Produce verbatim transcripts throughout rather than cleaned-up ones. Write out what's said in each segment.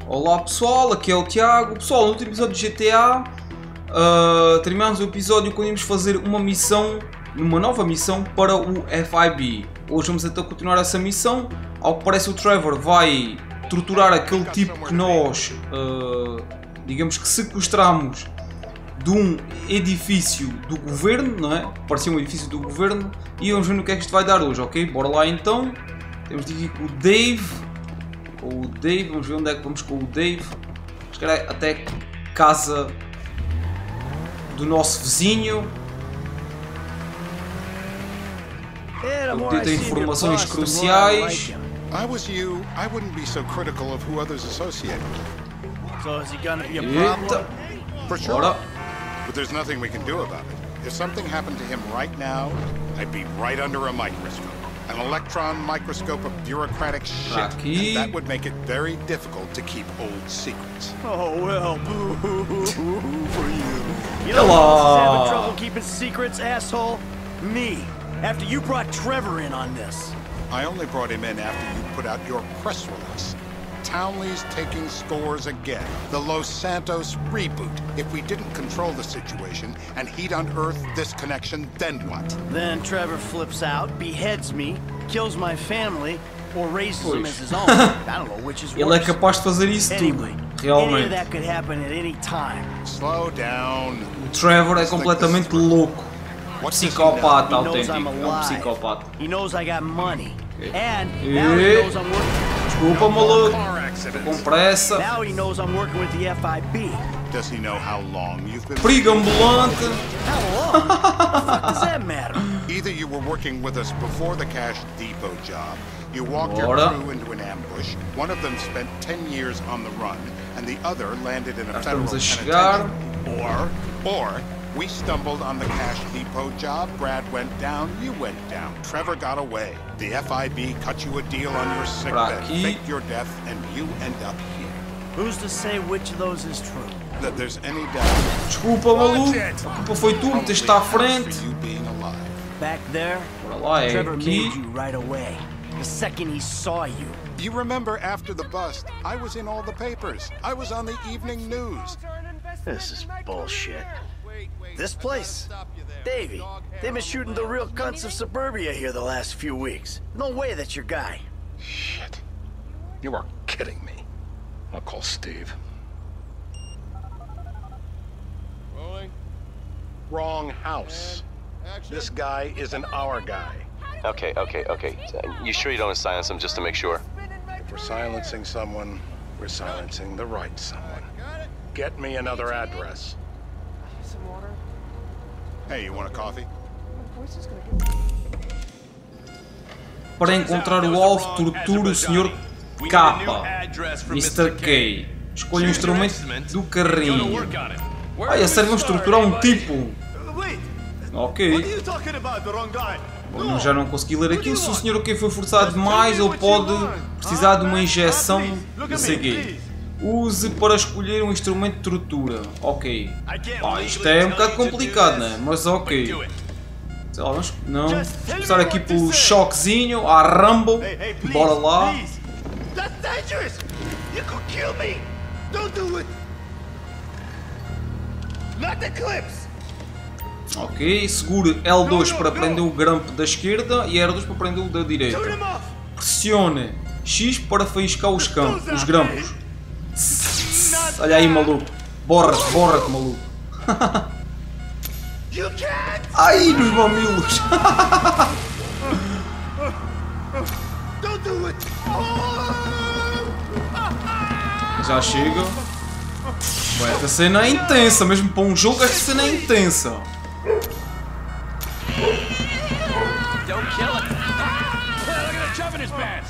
Olá pessoal, aqui é o Tiago. Pessoal, no último episódio de G T A uh, terminamos o episódio quando íamos fazer uma missão, uma nova missão para o F I B. Hoje vamos então continuar essa missão. Ao que parece o Trevor vai torturar aquele tipo que nós, uh, digamos que sequestramos de um edifício do governo, não é? Parecia um edifício do governo. E vamos ver no que é que isto vai dar hoje, ok? Bora lá então. Temos de ir com o Dave. Com o Dave, vamos ver onde é que vamos com o Dave. Acho que era até casa do nosso vizinho. Obter informações cruciais. I was you, I wouldn't be so critical of who others associate with. So is he gonna be a problem? For sure. Bora. But there's nothing we can do about it. If something happened to him right now, I'd be right under a microscope. An electron microscope of bureaucratic shit. Aqui. And that would make it very difficult to keep old secrets. Oh well, boo for you. You Hello. know who's having trouble keeping secrets, asshole? Me. After you brought Trevor in on this. I only brought him in after you put out your press release. Townley's taking scores again. The Los Santos reboot. If we didn't control the situation and he'd unearthed this connection, then what? Then Trevor flips out, beheads me, kills my family, or raises him as his own. I don't know which is worse. Ele é capaz de fazer isso Anyway, tudo, any of realmente. that could happen at any time. Slow down. O Trevor é completamente louco. Psicopata He knows I'm autêntico. É um alive. psicopata. He knows I got money. And E- now he knows I'm working. Desculpa, maluco. Tô com pressa. Now he knows I'm working with the F I B. Does he know how long you've been? Perigo ambulante. How long? What the fuck does that matter? Either you were working with us before the Cash Depot job, you walked your Bora. crew into an ambush, one of them spent ten years on the run, and the other landed in a Já federal estamos a chegar. penitentiary. Or, or, we stumbled on the Cash Depot job, Brad went down, you went down, Trevor got away. The F I B cut you a deal on your sick Pra bed, aqui. faked your death, and you end up here. Who's to say which of those is true? That there's any doubt. Desculpa, maluco. A culpa foi tu, meteste à frente. For you being alive. Back there, Bora lá, é Trevor aqui. made you right away. The second he saw you. You remember after the bust, I was in all the papers. I was on the evening news. This is bullshit. This place? Davey, they've been shooting the real cunts of suburbia here the last few weeks. No way that's your guy. Shit. You are kidding me. I'll call Steve. Rolling. Wrong house. Action. This guy isn't our guy. Okay, okay, okay. You sure you don't want to silence him just to make sure? If we're silencing someone, we're silencing the right someone. Got it. Get me another address. Some water. Hey, you want a coffee? My voice is gonna get. Para encontrar o alvo, tortura o senhor K. mister K. Escolha o instrumento do carrinho. Ai, a sério, vamos torturar um tipo. Ok. Bom, já não consegui ler aquilo. Se o senhor K foi forçado demais, ele pode precisar de uma injeção de C G. Use para escolher um instrumento de tortura. Ok. Pá, isto é um bocado complicado, né? Mas ok. Sei lá, vamos não. Vamos começar aqui pelo choquezinho, a Rambo. Bora lá. That's dangerous! You could kill me! Don't do it! Not the clips! Ok, segure L dois para prender o grampo da esquerda e R dois para prender o da direita. Turn him off! Pressione X para faiscar os, campos, os grampos. Olha aí, maluco. Borra-te, borra-te, maluco. You can't! Ai, nos mamilos. Don't do it! Já chega. Ué, esta cena é intensa, mesmo para um jogo esta cena é intensa. Don't kill it! Look at the chub in his pants!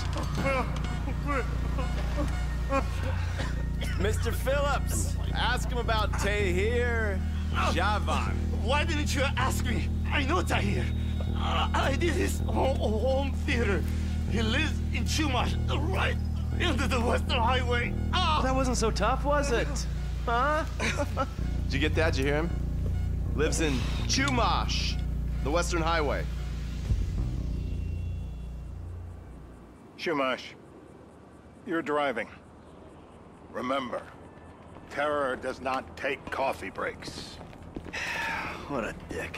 Mister Phillips, ask him about Tahir Javan. Why didn't you ask me? I know Tahir. Uh, I did his home, home theater. He lives in Chumash, right into the Western Highway. Ah! That wasn't so tough, was it? Huh? Did you get that? Did you hear him? Lives in Chumash, the Western Highway. Shumash, you're driving. Remember, terror does not take coffee breaks. What a dick.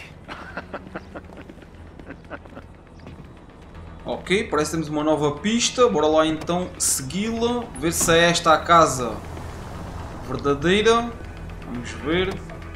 Ok, parece que temos uma nova pista. Bora lá então segui-la. Ver se é esta a casa verdadeira. Vamos ver.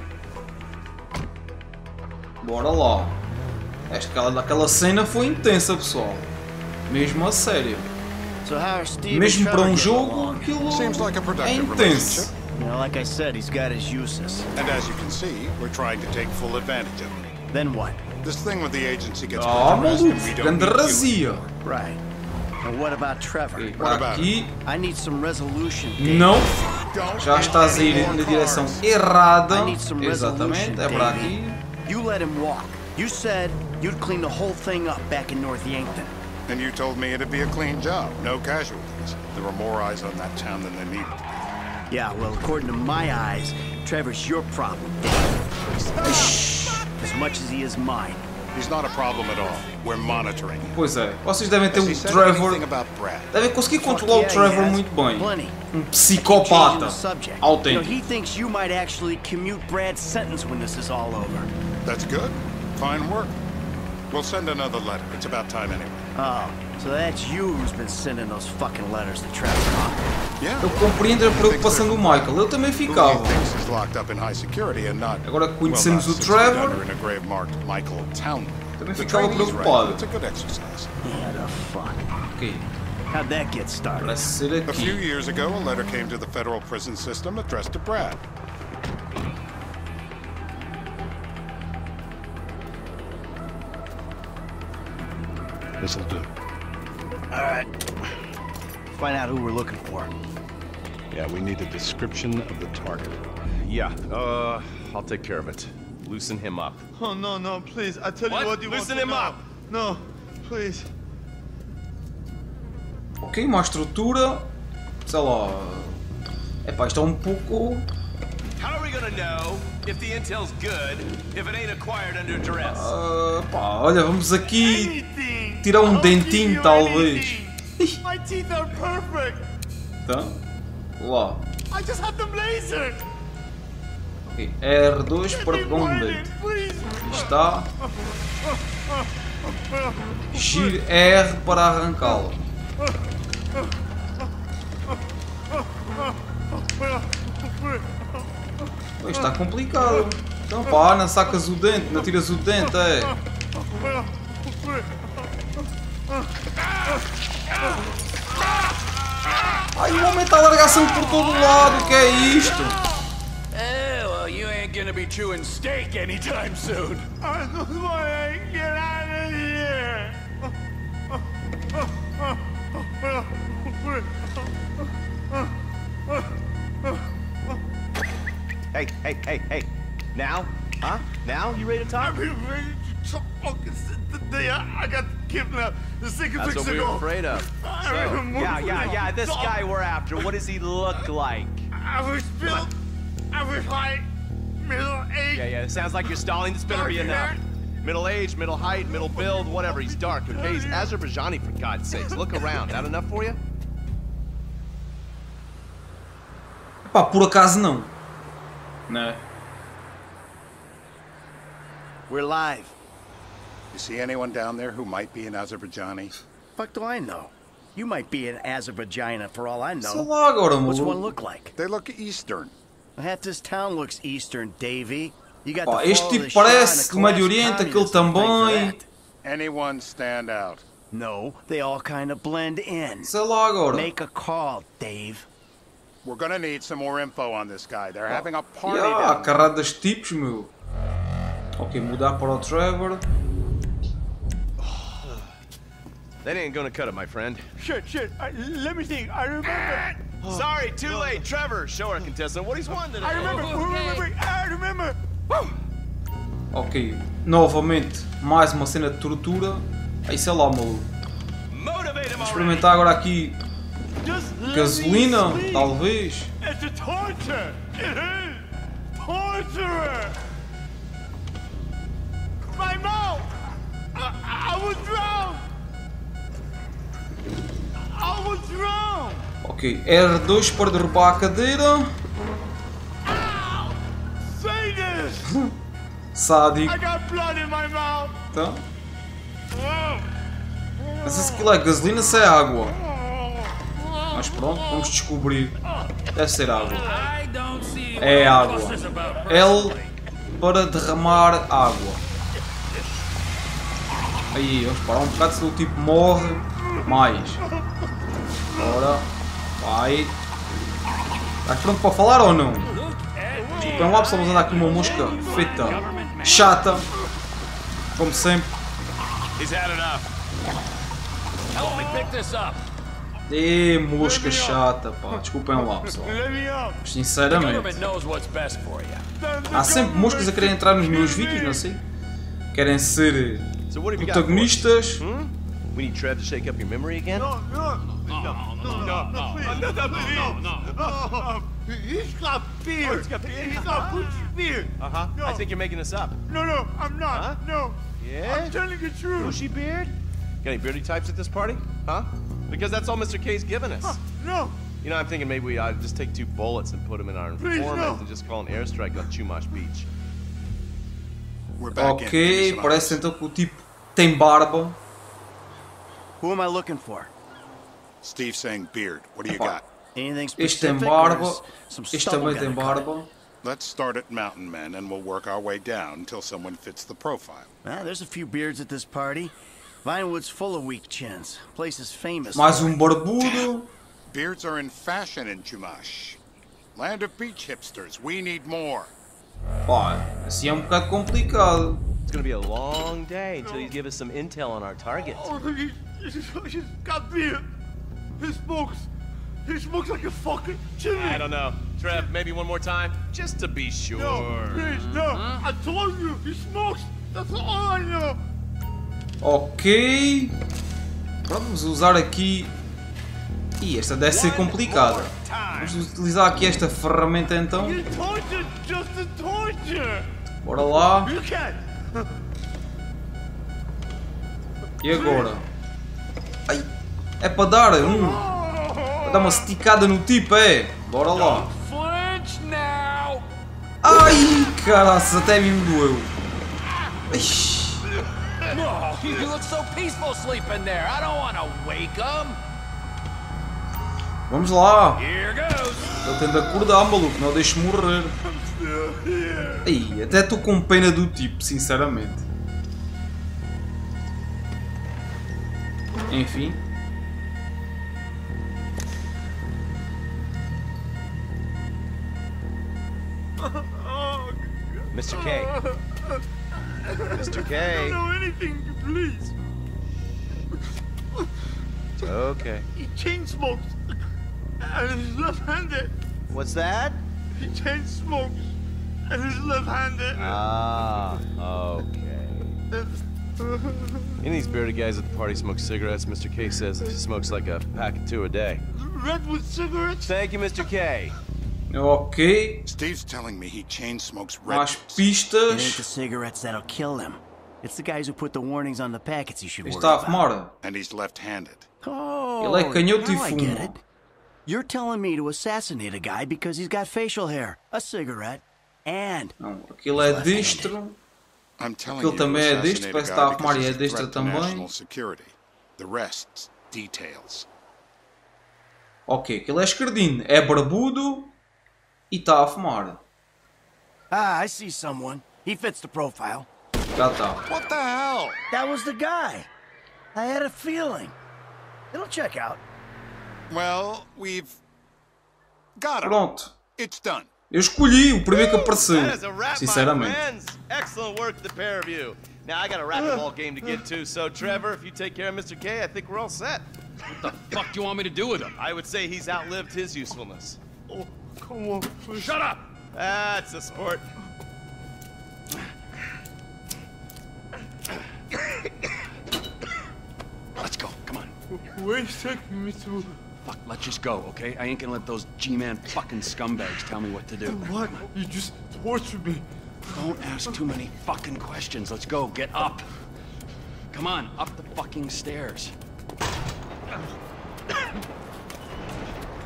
Bora lá. Esta, aquela cena foi intensa, pessoal. Mesmo a sério. So how are Steve Mesmo and para um Trevor getting jogo, along? aquilo Seems like a é productive intenso. relationship. You know, like I said, he's got his uses. And as you can see, we're trying to take full advantage of it. Then what? This thing with the agency gets Ah, put to rest and maluco, we don't grande need you. razia. Right. And what about Trevor? Ok, What para about aqui. I need some resolution. Dave. Não. Don't Já get estás a any ir more na direção cards. errada. I need some resolution, Exatamente, é para Davey. aqui. You let him walk. You said you'd clean the whole thing up back in North Yankton. And you told me it'd be a clean job, no casualties. There were more eyes on that town than there needed to be. Yeah, well, according to my eyes, Trevor's your problem, Dave. As much as he is mine. He's not a problem at all. We're monitoring him. Pois é, vocês devem ter Has um he said Trevor. anything about Brad? Devem conseguir Fuck controlar yeah, o Trevor he has. muito bem. Plenty. Um Changing psicopata the subject. You know, autêntico. he thinks you might actually commute Brad's sentence when this is all over. That's good. Fine work. We'll send another letter. It's about time anyway. Oh, so that's you who's been sending those fucking letters to Trevor, huh? Yeah. Eu compreendo a preocupação do Michael, eu também Who ficava. he thinks is locked up in high security and not. Agora que conhecemos well, o not six Trevor, feet under in a grave marked Michael Townley. também The ficava trainee's preocupado. right. It's a good exercise. Yeah, the fuck. Ok, How'd that get started? parece ser A few aqui. years ago, a letter came to the federal prison system addressed to Brad. This'll do. All right. Find out who we're looking for. Yeah, we need a description of the target. Yeah, uh, I'll take care of it. Loosen him up. Oh, no, no, please. I tell What? you what you Loosen want him to know. up. No, please. Ok, uma estrutura. Sei lá. Epá, isto é um pouco. How are we gonna know if the intel's good if it ain't acquired under duress? Ah, pá, olha, vamos aqui Anything. tirar um I'll give dentinho, you talvez. anything. My teeth are perfect. Tá? Lá. I just had them lasered. Ok, R dois para Give me pegar um one, dente. please. Aqui está. Gire R para arrancá-lo. Pois está complicado. Então pá, não sacas o dente, não tiras o dente, é. Ai, o homem está a largar sangue por todo lado, o que é isto? Eh, well, you ain't gonna be chewing steak anytime soon. I just want to get out of here. Hey, hey, hey, hey. Now? Huh? Now? You ready to talk? I've been ready to talk since the day I, I got kidnapped six That's weeks what we ago. were afraid of. I So, remember yeah, yeah, moving yeah, on this top. guy we're after, what does he look like? I was built. I was like middle age. Yeah, yeah, it sounds like you're stalling. This better be enough. Middle age, middle height, middle build, whatever. He's dark, okay? He's Azerbaijani, for God's sakes. Look around. That enough for you? Pá, por acaso não. Né? We're live. You see anyone down there who might be an Azerbaijani? Fuck do I know? You might be an Azerbaijana for all I Sei know. lá agora, What's one maluco. look like? They look Eastern. Half this town looks Eastern, Davy. You got Pá, the este fall of tipo the Shah parece and do the Médio collapse of Oriente, aquele communism. Thank for também. that. Anyone stand out? No, they all kind of blend in. Sei lá agora. Make a call, Dave. We're gonna need some more info on this guy. They're having a party Yeah, down there. carradas de tipos, meu. Ok, mudar para o Trevor. That ain't gonna cut it, my friend. Shit, shit. I, let me think. I remember. Sorry, too late. Trevor, show our contestant what he's won today. I remember. remember. I remember. Ok, novamente, mais uma cena de tortura. Aí sei lá, maluco. Motivate him Vou already. experimentar agora aqui Just let gasolina, me sleep. talvez. It's a torture. It is torture. My mouth. I, I was drowned. I was drowned. Ok, R dois para derrubar a cadeira. Sádico. Então. Mas se aquilo é gasolina, se é água. Mas pronto, vamos descobrir. Deve ser água. É água. L para derramar água. Aí, vamos parar um bocado, senão o tipo morre mais. Agora, vai. Estás pronto para falar ou não? Desculpem lá, precisamos andar aqui uma mosca feita chata. Como sempre. E mosca chata, pá. Desculpem lá, pessoal. Mas, sinceramente. Há sempre moscas a querer entrar nos meus vídeos, não sei. Querem ser protagonistas. We need Trev to shake up your memory again? No, no, no, no, no, no, please, no, no, no. He's got beard. He's got beard. He's got Gucci beard. Uh-huh. No. I think you're making this up. No, no, I'm not. Huh? No. Yeah? I'm telling the truth. Bushy beard? Got any beardy types at this party? Huh? Because that's all Mister K's given us. Huh, no. You know, I'm thinking maybe we ought to just take two bullets and put them in our Please, informant no. and just call an airstrike on Chumash Beach. We're back Ok, in. Give me some parece eyes. então que o tipo tem barba. Who am I looking for? Steve saying beard. What do you Opa. got? Anything Este tem specific? barba. or is some Este stubble também tem gonna cut it? barba. Let's start at Mountain Men and we'll work our way down until someone fits the profile. Ah, there's a few beards at this party. Vinewood's full of weak chins. Place is famous. Mais for um it. barbudo. Beards are in fashion in Chumash. Land of beach hipsters. We need more. Pá, assim é um bocado complicado. It's gonna be a long day until you give us some intel on our target. Oh, he's, he's, he's got beard. He smokes. He smokes like a fucking chimney. I don't know. Trev, maybe one more time? Just to be sure. No, please, no. I told you, he smokes. That's all I know. Ok. Vamos usar aqui. Ih, esta deve ser complicada. Vamos utilizar aqui esta ferramenta então. You torture, just a torture. Bora lá. You can't. E agora? Ai, é para dar um. Para dar uma esticada no tipo, é? Bora lá. Flinch now! Ai, caraças, até me doeu. Ixi. Oh, you look so peaceful sleeping there. I don't want to wake him. Vamos lá. Here goes. Ele tem de acordar, maluco, não o deixe morrer. Ai, até estou com pena do tipo, sinceramente. Enfim. Mister K. Mister I K. don't know anything, please. It's okay. He chain smokes. And he's left-handed. What's that? He chain smokes. And he's left-handed. Ah, okay. Any of these bearded guys at the party smoke cigarettes. Mister K says he smokes like a pack of two a day. Redwood cigarettes? Thank you, Mister K. Ok. Steve's telling me he chain smokes Mais redwoods. It ain't the pistas. cigarettes that'll kill him. It's the guys who put the warnings on the packets you should worry Está a about. fumar. And he's left-handed. Oh, Ele é canhoto e now I get fuma. it. You're telling me to assassinate a guy because he's got facial hair, a cigarette, and Não, aquilo é destro. I'm telling Aquilo you também é to destro, assassinate parece a que está a guy fumar because e é he's a destro threat to também. national security. The rest's details. Ok, aquilo é esquerdino. É barbudo e está a fumar. ah, I see someone. He fits the profile. Já está. What the hell? That was the guy. I had a feeling. It'll check out. Well, we've got him. Pronto. It's done. Eu escolhi o primeiro que apareceu. That is a wrap, my Sinceramente. friends. Excellent work, the pair of you. Now I got a racquetball game to get to, so Trevor, if you take care of Mister K, I think we're all set. What the fuck do you want me to do with him? I would say he's outlived his usefulness. Oh, come on, please. Shut up! That's a sport. Let's go. Come on. Where's taking me to? Fuck, let's just go, okay? I ain't gonna let those G-Man fucking scumbags tell me what to do. What? You just tortured me. Don't ask too many fucking questions. Let's go. Get up. Come on, up the fucking stairs.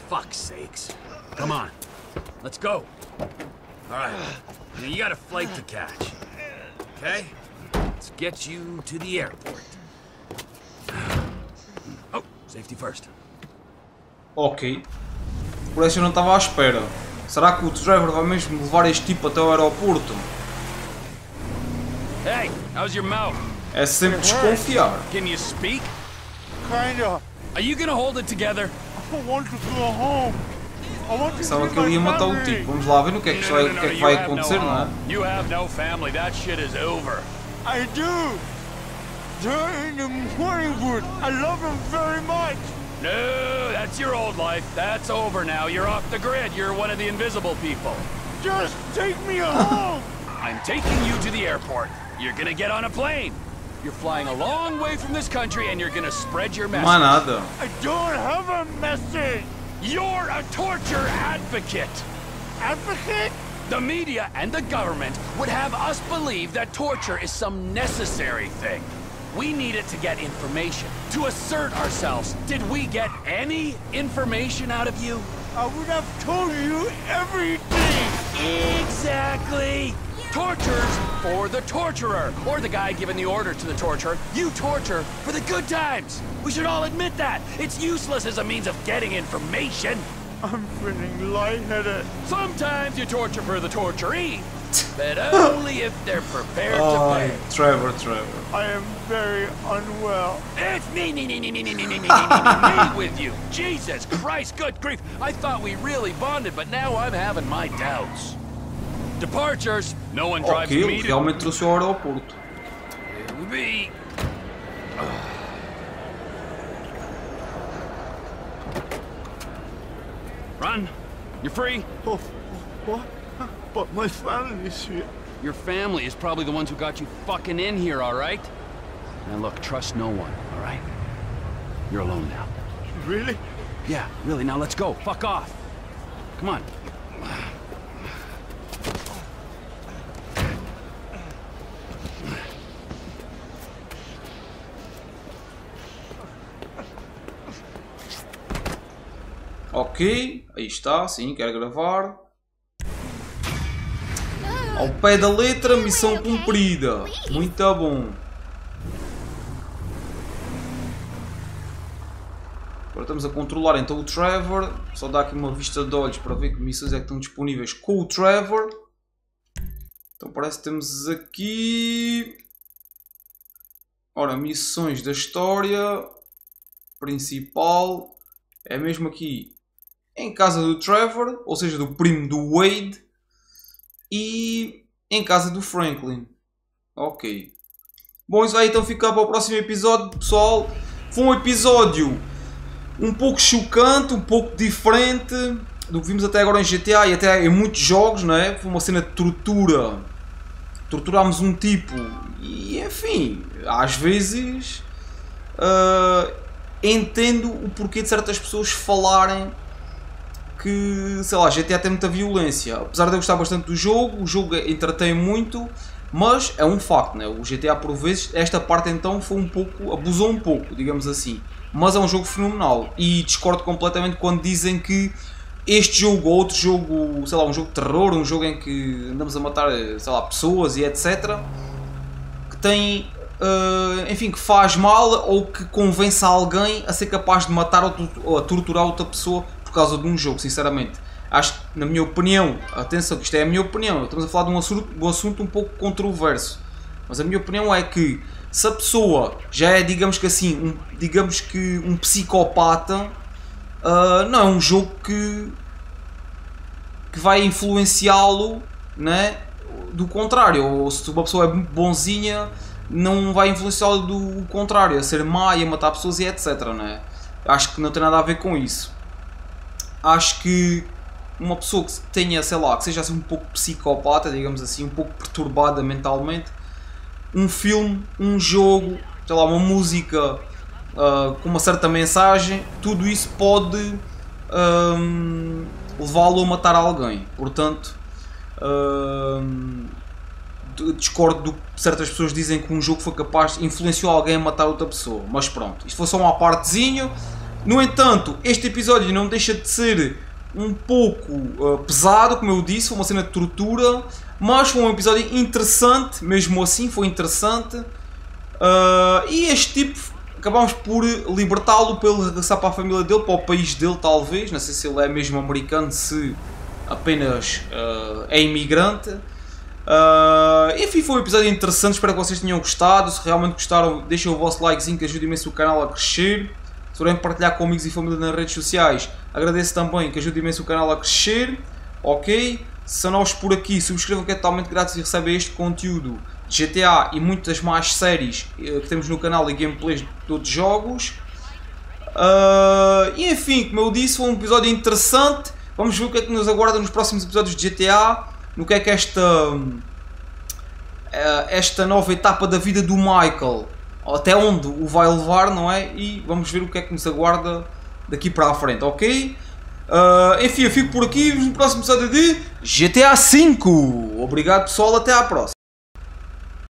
fuck's sakes. Come on. Let's go. All right. Now you got a flight to catch. Okay? Let's get you to the airport. Oh, safety first. Ok. Por isso eu não estava à espera. Será que o Trevor vai mesmo levar este tipo até o aeroporto? Hey, how's your mouth? É sempre desconfiar. Can you speak? Kinda. Are you gonna hold it together? I want to go home. I want to Pensava see que ele ia my matar o family. tipo. Vamos lá ver no que é que, vai, o que, é que vai acontecer, não é? You have no family. That shit is over. I do. They're in the Morningwood. I love them very much. No, that's your old life. That's over now. You're off the grid. You're one of the invisible people. Just take me home. I'm taking you to the airport. You're gonna get on a plane. You're flying a long way from this country and you're gonna spread your message. Não há nada. I don't have a message. You're a torture advocate. Advocate? The media and the government would have us believe that torture is some necessary thing. We need it to get information, to assert ourselves. Did we get any information out of you? I would have told you everything. Exactly. Torture's for the torturer, or the guy giving the order to the torturer. You torture for the good times. We should all admit that. It's useless as a means of getting information. I'm feeling lightheaded. Sometimes you torture for the torturee, but only if they're prepared to Ai, pay. Trevor, Trevor. I am very unwell. It's me, me, me, me, me, me, me, me, me, me, me with you. Jesus Christ, good grief. I thought we really bonded, but now I'm having my doubts. Departures. No one drives Ok, ele me to... realmente trouxe ao aeroporto. It'll be... Run. You're free. Oh, what? But my family's here. Your family is probably the ones who got you fucking in here, all right? Now look, trust no one, all right? You're alone now. Really? Yeah, really, now let's go. Fuck off. Come on. Ok, aí está, sim, quero gravar. Ao pé da letra, missão cumprida. Muito bom. Agora estamos a controlar então o Trevor. Só dar aqui uma vista de olhos para ver que missões é que estão disponíveis com o Trevor. Então parece que temos aqui... Ora, missões da história principal. É mesmo aqui em casa do Trevor, ou seja, do primo do Wade. E em casa do Franklin. Ok. Bom, isso vai então ficar para o próximo episódio, pessoal. Foi um episódio um pouco chocante, um pouco diferente do que vimos até agora em G T A e até em muitos jogos, não é? Foi uma cena de tortura. Torturámos um tipo e, enfim, às vezes uh, entendo o porquê de certas pessoas falarem que, sei lá, G T A tem muita violência. Apesar de eu gostar bastante do jogo, o jogo entretém muito, mas é um facto, né? O G T A por vezes, esta parte então foi um pouco, abusou um pouco, digamos assim. Mas é um jogo fenomenal e discordo completamente quando dizem que este jogo ou outro jogo, sei lá, um jogo de terror, um jogo em que andamos a matar, sei lá, pessoas e etcétera, que tem, uh, enfim, que faz mal ou que convence alguém a ser capaz de matar ou a torturar outra pessoa por causa de um jogo, sinceramente. Acho que, na minha opinião, atenção que isto é a minha opinião, estamos a falar de um assunto, um assunto um pouco controverso, mas a minha opinião é que se a pessoa já é, digamos que assim, um, digamos que um psicopata, uh, não é um jogo que, que vai influenciá-lo, né? Do contrário, ou se uma pessoa é bonzinha, não vai influenciá-lo do contrário, a ser má e a matar pessoas e etcétera. Né? Acho que não tem nada a ver com isso. Acho que uma pessoa que tenha, sei lá, que seja assim um pouco psicopata, digamos assim, um pouco perturbada mentalmente, um filme, um jogo, sei lá, uma música uh, com uma certa mensagem, tudo isso pode um, levá-lo a matar alguém. Portanto, um, discordo do que certas pessoas dizem que um jogo foi capaz, influenciou alguém a matar outra pessoa. Mas pronto, isto foi só uma partezinho. No entanto, este episódio não deixa de ser um pouco uh, pesado, como eu disse, foi uma cena de tortura, mas foi um episódio interessante, mesmo assim foi interessante. Uh, e este tipo, acabámos por libertá-lo para ele regressar para a família dele, para o país dele talvez, não sei se ele é mesmo americano, se apenas uh, é imigrante. Uh, enfim, foi um episódio interessante, espero que vocês tenham gostado. Se realmente gostaram, deixem o vosso likezinho que ajuda imenso o canal a crescer. Se forem partilhar com amigos e família nas redes sociais, agradeço também, que ajuda imenso o canal a crescer. Ok? Se são novos por aqui, subscrevam que é totalmente grátis e recebem este conteúdo de G T A e muitas mais séries que temos no canal e gameplays de todos os jogos. Uh, e enfim, como eu disse, foi um episódio interessante. Vamos ver o que é que nos aguarda nos próximos episódios de G T A. No que é que esta, esta nova etapa da vida do Michael, até onde o vai levar, não é? E vamos ver o que é que nos aguarda daqui para a frente, ok? Uh, enfim, eu fico por aqui no próximo episódio de G T A cinco. Obrigado pessoal, até à próxima.